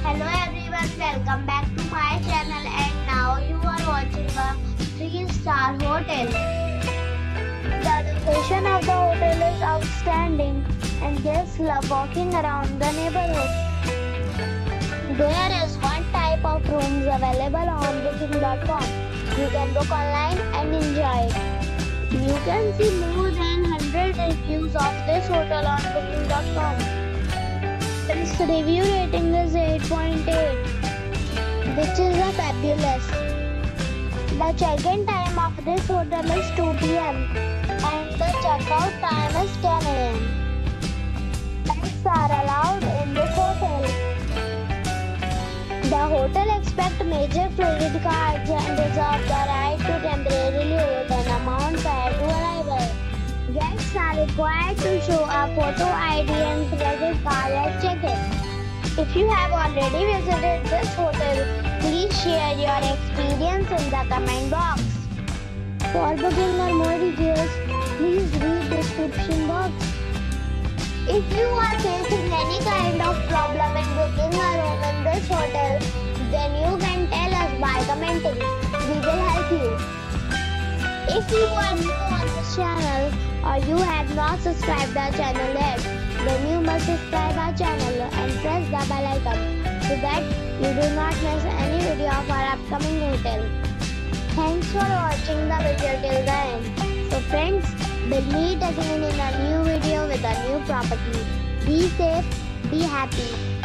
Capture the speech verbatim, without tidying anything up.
Hello everyone, welcome back to my channel, and now you are watching a three star hotel. The location of the hotel is outstanding and guests love walking around the neighborhood. There is one type of rooms available on booking dot com. You can book online and enjoy it. You can see more than one hundred reviews of this hotel on booking dot com. Its review rating is eight point eight, which is a fabulous. The check-in time of this hotel is two p m and the check-out time is ten a m Pets are allowed in this hotel. The hotel accepts major credit cards and reserves the right to temporarily hold an amount prior to arrival. Guests are required to show a photo I D and credit card at check-in. If you have already visited this hotel, please share your experience in the comment box. For booking or more details, please read the description box. If you are facing any kind of problem in booking a room in this hotel, then you can tell us by commenting. We will help you. If you are new on this channel or you have not subscribed our channel yet, then you must subscribe our channel and press the bell icon so that you do not miss any video of our upcoming hotel. Thanks for watching the video till the end. So friends, we'll meet again in a new video with a new property. Be safe, be happy.